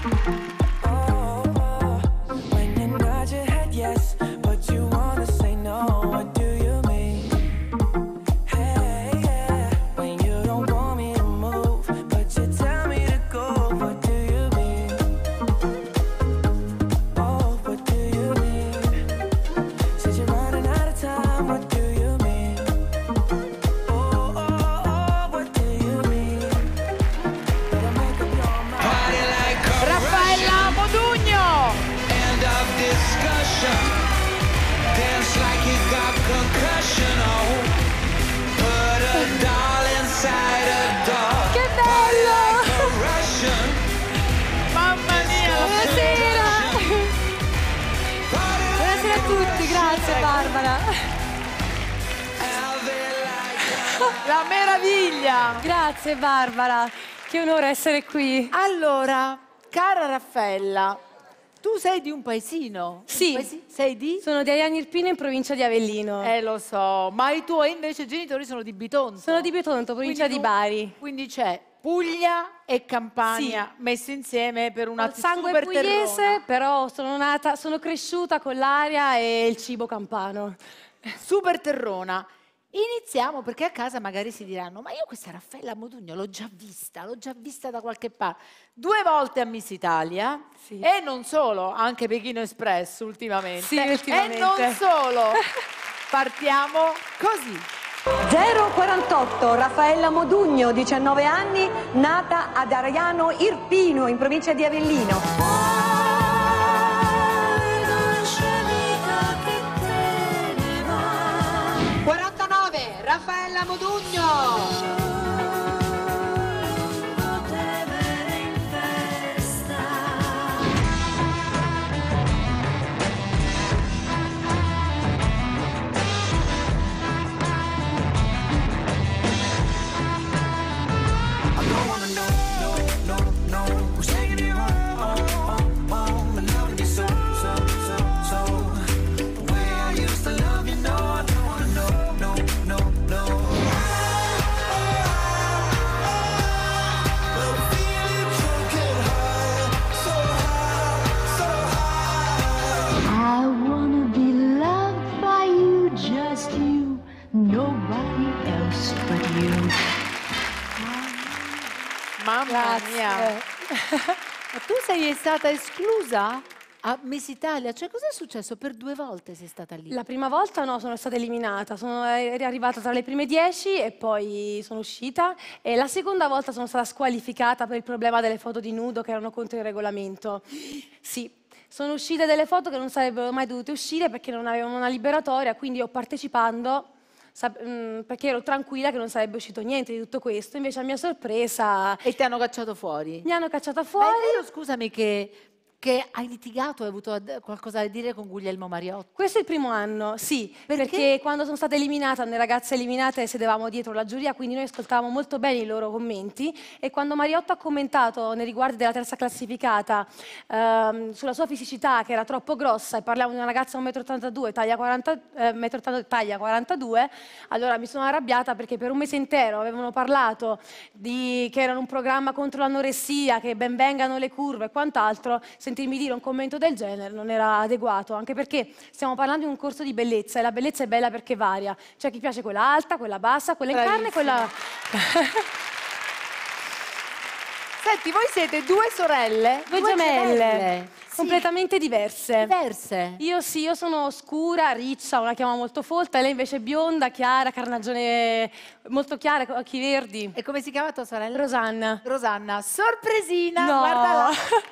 Grazie Barbara. La meraviglia! Grazie Barbara, che onore essere qui. Allora, cara Raffaella, tu sei di un paesino? Sì. Sei di? Sono di Ariano Irpino in provincia di Avellino. Lo so, ma i tuoi invece genitori sono di Bitonto. Sono di Bitonto, provincia di Bari. Quindi c'è Puglia e Campania messe insieme per una sangue super pugliese, terrona. però sono cresciuta con l'aria e il cibo campano. Super terrona. Iniziamo perché a casa magari si diranno ma io questa Raffaella Modugno l'ho già vista da qualche parte. 2 volte a Miss Italia e non solo, anche Pechino Express ultimamente. Sì, ultimamente. E non solo, partiamo così. 048 Raffaella Modugno, 19 anni, nata ad Ariano Irpino, in provincia di Avellino. 49 Raffaella Modugno. Mamma mia! Ma tu sei stata esclusa a Miss Italia? Cioè, cos'è successo? Per 2 volte sei stata lì? La prima volta no, sono stata eliminata. Ero arrivata tra le prime 10 e poi sono uscita. E la seconda volta sono stata squalificata per il problema delle foto di nudo che erano contro il regolamento. Sì, sono uscite delle foto che non sarebbero mai dovute uscire perché non avevano una liberatoria, quindi io partecipando perché ero tranquilla che non sarebbe uscito niente di tutto questo, invece a mia sorpresa... E ti hanno cacciato fuori? Mi hanno cacciata fuori. Ma è vero, scusami, che hai litigato, hai avuto qualcosa da dire con Guglielmo Mariotto? Questo è il primo anno, sì, perché quando sono stata eliminata, noi ragazze eliminate sedevamo dietro la giuria, quindi noi ascoltavamo molto bene i loro commenti e quando Mariotto ha commentato nei riguardi della terza classificata sulla sua fisicità che era troppo grossa e parliamo di una ragazza 1,82 m, taglia 42, allora mi sono arrabbiata perché per un mese intero avevano parlato che erano un programma contro l'anoressia, che ben vengano le curve e quant'altro. Sentirmi dire un commento del genere non era adeguato, anche perché stiamo parlando di un corso di bellezza e la bellezza è bella perché varia. C'è chi piace quella alta, quella bassa, quella in carne e quella... Senti, voi siete 2 sorelle? 2 gemelle. Completamente diverse. Diverse? Io sono scura, riccia, una chiama molto folta, e lei invece è bionda, chiara, carnagione molto chiara, occhi verdi. E come si chiama tua sorella? Rosanna. Rosanna, sorpresina, no. Guarda là.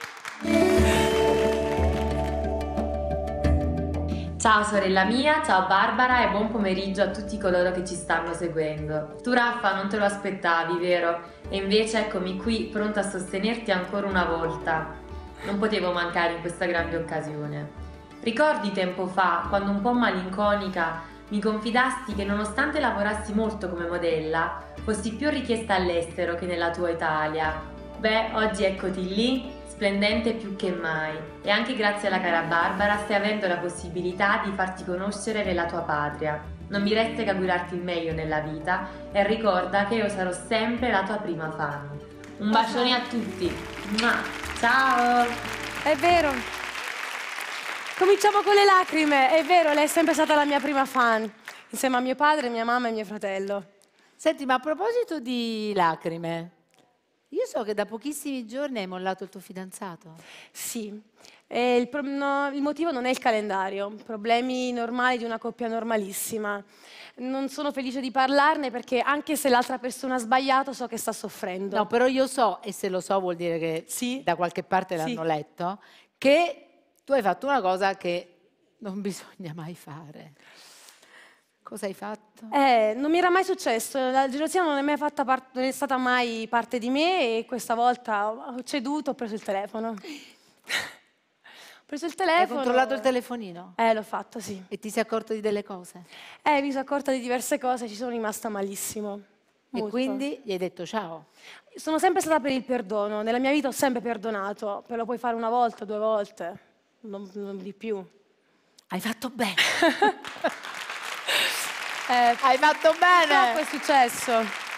Ciao sorella mia, ciao Barbara e buon pomeriggio a tutti coloro che ci stanno seguendo. Tu Raffa non te lo aspettavi, vero? E invece eccomi qui pronta a sostenerti ancora una volta. Non potevo mancare in questa grande occasione. Ricordi tempo fa, quando un po' malinconica mi confidasti che nonostante lavorassi molto come modella, fossi più richiesta all'estero che nella tua Italia? Beh, oggi eccoti lì, splendente più che mai, e anche grazie alla cara Barbara stai avendo la possibilità di farti conoscere nella tua patria. Non mi resta che augurarti il meglio nella vita e ricorda che io sarò sempre la tua prima fan. Un bacione a tutti! Ciao! È vero. Cominciamo con le lacrime. È vero, lei è sempre stata la mia prima fan, insieme a mio padre, mia mamma e mio fratello. Senti, ma a proposito di lacrime, io so che da pochissimi giorni hai mollato il tuo fidanzato. Sì, e il motivo non è il calendario, problemi normali di una coppia normalissima. Non sono felice di parlarne perché anche se l'altra persona ha sbagliato so che sta soffrendo. No, però io so, e se lo so vuol dire che Sì. da qualche parte Sì. l'hanno letto, che tu hai fatto una cosa che non bisogna mai fare. Cosa hai fatto? Non mi era mai successo, la gelosia non è stata mai parte di me e questa volta ho ceduto, ho preso il telefono. Ho preso il telefono. Hai controllato il telefonino? L'ho fatto, sì. E ti sei accorto di delle cose? Mi sono accorta di diverse cose, ci sono rimasta malissimo. Molto. E quindi gli hai detto ciao? Sono sempre stata per il perdono, nella mia vita ho sempre perdonato, però lo puoi fare una volta, 2 volte, non di più. Hai fatto bene. Hai fatto bene. Purtroppo è successo.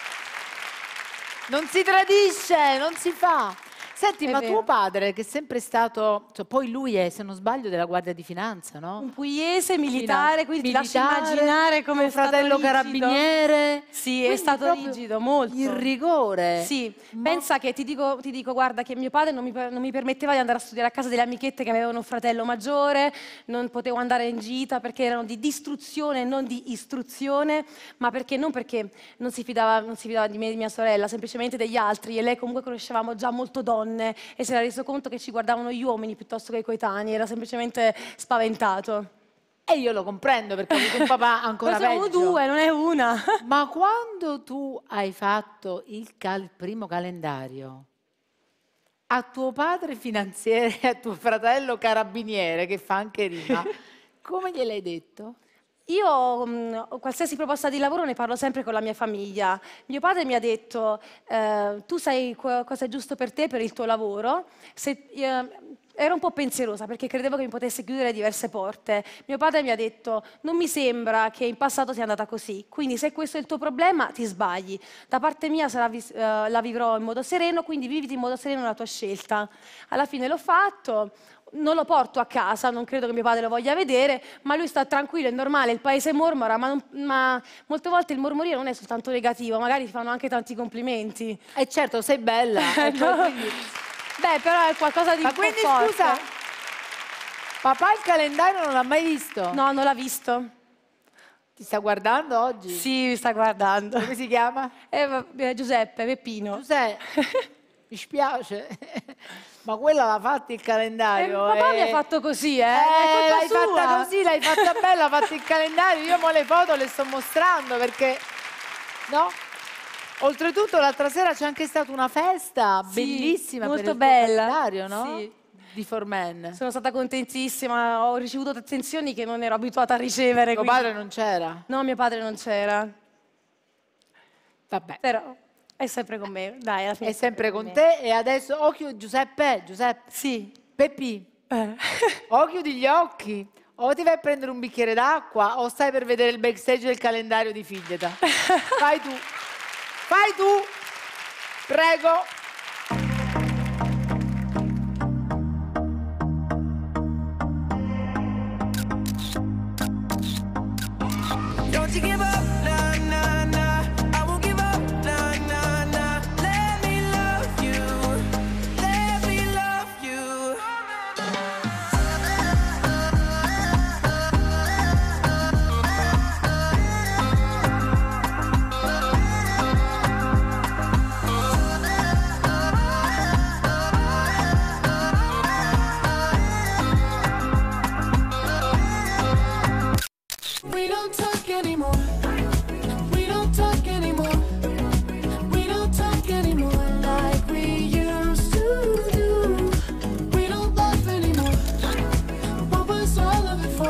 Non si tradisce, non si fa. Senti, È ma vero. tuo padre, che è sempre stato, cioè, poi lui è, se non sbaglio, della Guardia di Finanza, no? Un pugliese militare, quindi ti lascio Militare, immaginare come un fratello carabiniere. Sì, Quindi è stato proprio rigido, molto. Il rigore. Sì, Ma- pensa che ti dico, guarda, che mio padre non mi permetteva di andare a studiare a casa delle amichette che avevano un fratello maggiore, non potevo andare in gita perché erano di distruzione e non di istruzione, ma perché non si fidava di me e di mia sorella, semplicemente degli altri, e lei comunque conoscevamo già molto donne e si era reso conto che ci guardavano gli uomini piuttosto che i coetanei, era semplicemente spaventato. E io lo comprendo perché ho avuto un papà ancora Poi siamo peggio. 2, non è una. Ma quando tu hai fatto il primo calendario, a tuo padre finanziere e a tuo fratello carabiniere, che fa anche rima, come gliel'hai detto? Io qualsiasi proposta di lavoro ne parlo sempre con la mia famiglia. Mio padre mi ha detto, tu sai cosa è giusto per te, per il tuo lavoro. Ero un po' pensierosa perché credevo che mi potesse chiudere diverse porte. Mio padre mi ha detto, non mi sembra che in passato sia andata così, quindi se questo è il tuo problema ti sbagli. Da parte mia la vivrò in modo sereno, quindi viviti in modo sereno la tua scelta. Alla fine l'ho fatto. Non lo porto a casa, non credo che mio padre lo voglia vedere, ma lui sta tranquillo, è normale, il paese mormora, ma molte volte il mormorire non è soltanto negativo, magari ti fanno anche tanti complimenti. E certo, sei bella. No. Quindi... Beh, però è qualcosa di Ma un po' quindi forte. scusa, papà il calendario non l'ha mai visto? No, non l'ha visto. Ti sta guardando oggi? Sì, mi sta guardando. Come si chiama? Giuseppe, Peppino. Giuseppe, mi spiace, ma quella l'ha fatto il calendario. Papà mi ha fatto così, è l'hai colpa sua. fatta così, l'hai fatta bella, ha fatto il calendario. Io mo le foto le sto mostrando perché, no? Oltretutto l'altra sera c'è anche stata una festa Sì, bellissima molto per il tuo bella. calendario, no? Sì. Di Formen. Sono stata contentissima, ho ricevuto attenzioni che non ero abituata a ricevere. Tuo quindi- padre non c'era? No, mio padre non c'era, Vabbè. però è sempre con me. Dai, alla fine È sempre con me. te e adesso occhio Giuseppe, Sì. Peppi, o chiudi gli occhi o ti vai a prendere un bicchiere d'acqua o stai per vedere il backstage del calendario di Figlieta. Fai tu, prego. Don't you give up, nah, nah, nah. I won't give up, nah, nah, nah. Let me love you, let me love you. We don't talk anymore. We don't talk anymore. We don't talk anymore like we used to do. We don't laugh anymore. What was all of it for?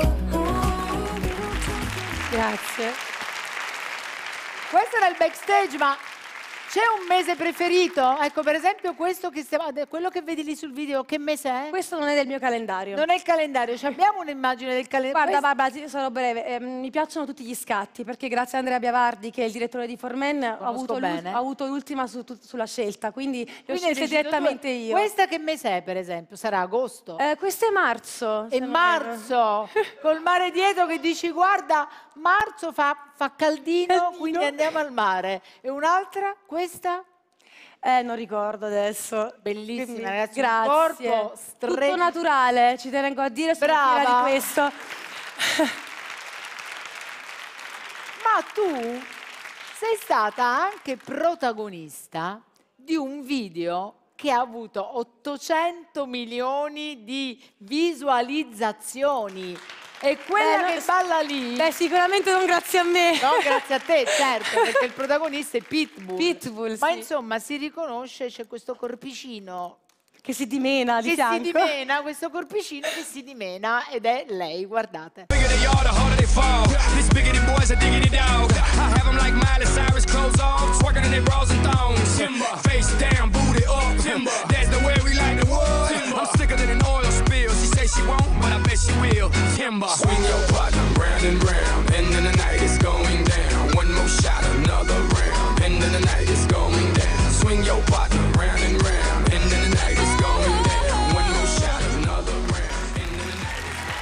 Grazie. Questo era il backstage, ma C'è un mese preferito? Ecco, per esempio questo quello che vedi lì sul video, che mese è? Questo non è del mio calendario. Non è il calendario, abbiamo un'immagine del calendario. Guarda Barbara, sarò breve, mi piacciono tutti gli scatti perché grazie a Andrea Biavardi che è il direttore di Formen ho avuto l'ultima sulla scelta, quindi le ho scelte direttamente io. Questa che mese è per esempio? Sarà agosto? Questo è marzo. È marzo, col mare dietro che dici guarda marzo fa caldino, quindi andiamo al mare. E un'altra? Questa? Non ricordo adesso. Bellissima, Quindi, ragazzi. grazie. Un corpo Tutto naturale, ci tengo a dire, sono fiera di questo. Ma tu sei stata anche protagonista di un video che ha avuto 800 milioni di visualizzazioni. E quella che balla lì... Beh, sicuramente non grazie a me. No, grazie a te, certo, perché il protagonista è Pitbull. Pitbull, Ma sì. insomma, si riconosce, c'è questo corpicino... Che si dimena di fianco. Che si dimena, questo corpicino che si dimena, ed è lei, guardate. Bigger they are, the harder they fall. This bigger than boys, a diggity dog. I have them like Miley Cyrus, clothes off, twerking in their bras and thongs. Face down, booty up. That's the way we like the world. I'm sicker than an oil spill. She say she won't, but I bet she will. Timber. Swing your partner round and round, and then the night is going down. One more shot, another round, and then the night is going down. Swing your partner round and round, and then the night is going down. One more shot, another round, and then the night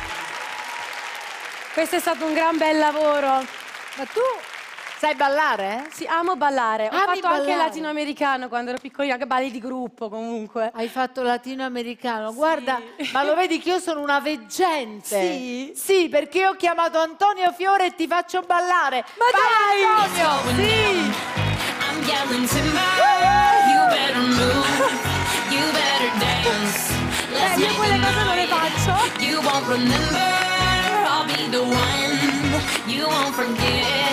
is... Questo è stato un gran bel lavoro. Ma tu sai ballare? Sì, amo ballare. Ho Ami fatto anche ballare? latinoamericano quando ero piccolina, che balli di gruppo comunque. Hai fatto latinoamericano, guarda, ma lo vedi che io sono una veggente? Sì. Sì, perché io ho chiamato Antonio Fiore e ti faccio ballare. Ma Vai, dai! Antonio! Sì! I'm yelling timber, you better move, you better dance. Let's io make quelle a cose non le night faccio. you won't remember. I'll be the one you won't forget.